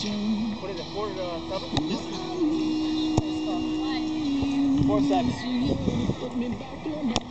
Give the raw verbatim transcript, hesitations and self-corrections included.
What is it, four, uh, seven? Four, seven.